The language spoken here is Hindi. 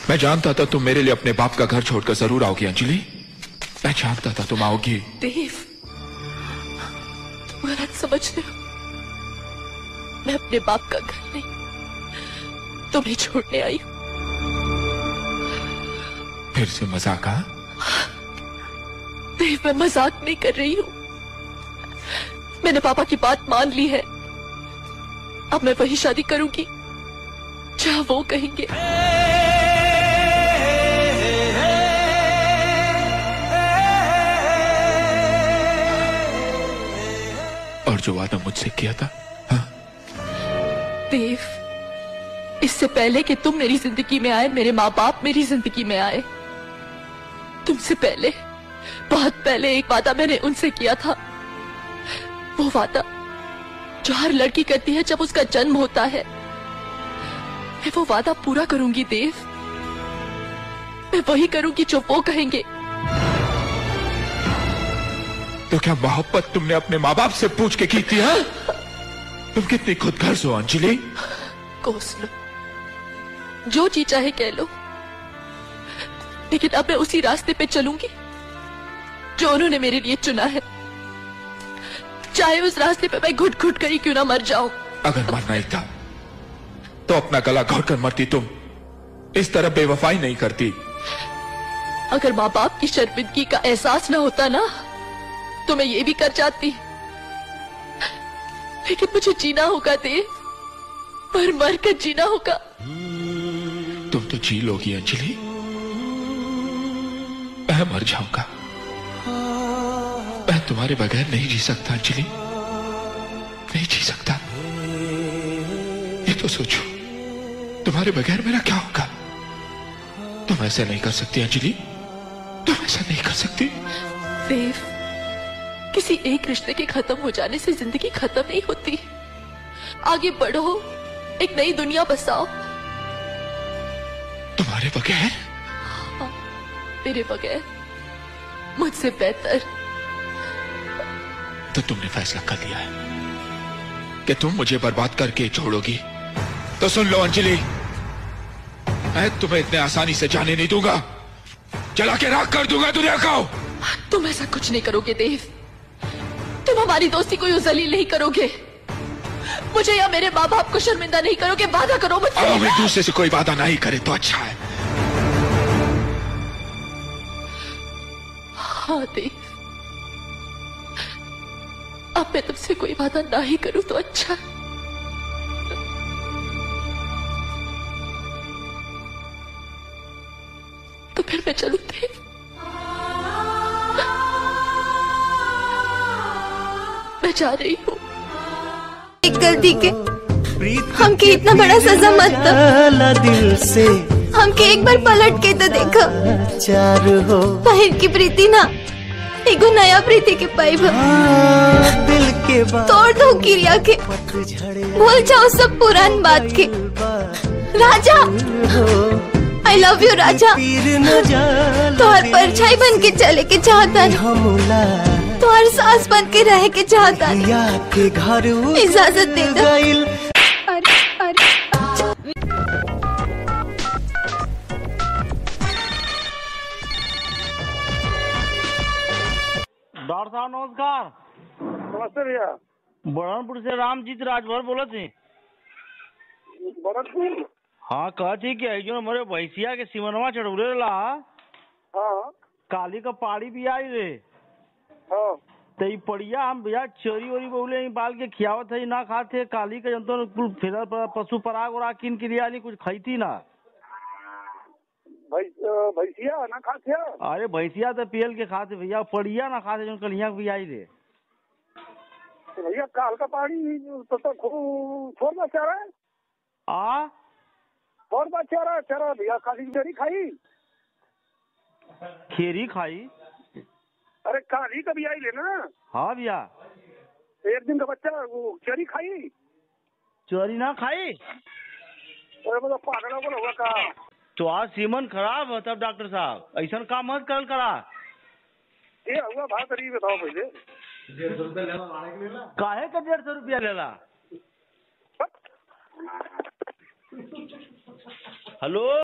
मैं जानता था तुम मेरे लिए अपने बाप का घर छोड़कर जरूर आओगी अंजलि। मैं जानता था तुम आओगी। देव, तुम गलत समझ रहे हो। मैं अपने बाप का घर नहीं, तुम्हें छोड़ने आई हूं। फिर से मजाक? देव, मैं मजाक नहीं कर रही हूं। मैंने पापा की बात मान ली है। अब मैं वही शादी करूंगी जहां वो कहेंगे। और जो वादा मुझसे किया था? हाँ? देव, इससे पहले कि तुम मेरी जिंदगी में आए, मेरे माँ बाप मेरी जिंदगी में आए। तुमसे पहले, बहुत पहले एक वादा मैंने उनसे किया था। वो वादा जो हर लड़की करती है जब उसका जन्म होता है। मैं वो वादा पूरा करूंगी देव। मैं वही करूंगी जो वो कहेंगे। तो क्या मोहब्बत तुमने अपने माँ बाप से पूछ के की थी? हाँ? तुम कितनी खुदगर्ज हो अंजलि। कोस लो, जो जी चाहे कह लो, लेकिन अब मैं उसी रास्ते पे चलूंगी जो उन्होंने मेरे लिए चुना है। चाहे उस रास्ते पे मैं घुट घुट कर ही क्यों ना मर जाऊं। अगर मरना ही था तो अपना गला घोट कर मरती। तुम इस तरह बेवफाई नहीं करती। अगर माँ बाप की शर्मिंदगी का एहसास ना होता ना, तो मैं ये भी कर जाती। लेकिन मुझे जीना होगा देव, मर मर कर जीना होगा। तुम तो जी लोगी अंजलि, मैं मर जाऊंगा। मैं तुम्हारे बगैर नहीं जी सकता अंजलि, नहीं जी सकता। ये तो सोचो, तुम्हारे बगैर मेरा क्या होगा? तुम ऐसा नहीं कर सकती अंजलि, तुम ऐसा नहीं कर सकती। देव, किसी एक रिश्ते के खत्म हो जाने से जिंदगी खत्म नहीं होती। आगे बढ़ो, एक नई दुनिया बसाओ। तुम्हारे बगैर? हाँ, मेरे बगैर, मुझसे बेहतर। तो तुमने फैसला कर लिया है कि तुम मुझे बर्बाद करके छोड़ोगी। तो सुन लो अंजलि, मैं तुम्हें इतने आसानी से जाने नहीं दूंगा। जला के राख कर दूंगा दुनिया को। तुम ऐसा कुछ नहीं करोगे देव। तुम हमारी दोस्ती को यूं जलील नहीं करोगे। मुझे या मेरे माँ बाप को शर्मिंदा नहीं करोगे। वादा करो मुझसे। अब एक दूसरे से कोई वादा नहीं करे तो अच्छा है। हाँ देव, अब मैं तुमसे कोई वादा ना ही करूं तो अच्छा है। तो फिर मैं चलूं देव? मैं जा रही हूँ। एक गलती के हमके इतना बड़ा सजा मत दो। दिल से हमके एक बार पलट के तो देखो। चार हो पहिर की प्रीति ना, एगो नया प्रीति के पाइब दिल के तोड़ दो किरिया के। भूल जाओ सब पुरान बात के। Raja, I love you Raja. तोहर परछाई बन के चले के चाहता, तोहर सांस बन के रह के चाहता। इजाजत दे दो। डॉक्टर साहब नमस्कार। नमस्ते भैया। बरहनपुर से रामजीत राजभर बोला थी। बरहनपुर? हाँ, कहती कि जो हमारे भैंसिया के सिमनवा चढ़ौले ला। हाँ काली का पाड़ी भी आई रे। हाँ। तो ये पड़िया हम भैया चोरी वोरी बोले बाल के खियावत है ना खाते। काली का जंतु फिर पशु पराग और किन क्रिया नहीं कुछ खाई ना। भैंसिया ना खाते? अरे भैंसिया तो पियल के खाते भैया, पड़िया ना खाते जो कलिया भी आई रे। तो भैया काल का पानी तो छोड़ बा चारा है। आ छोड़ बा चारा भैया। काली की चरी खाई? खेरी खाई? अरे काली का भी आई ले ना। हाँ भैया। एक दिन का बच्चा वो चरी खाई? चोरी ना खाई? अरे मतलब पागल होगा का। तो आज सीमन खराब है तब डॉक्टर साहब ऐसा काम मत कर करा। ये हुआ भाई करीब बताओ पहले। 150 रुपया लेला काहे का 150 रुपया लेला? हेलो।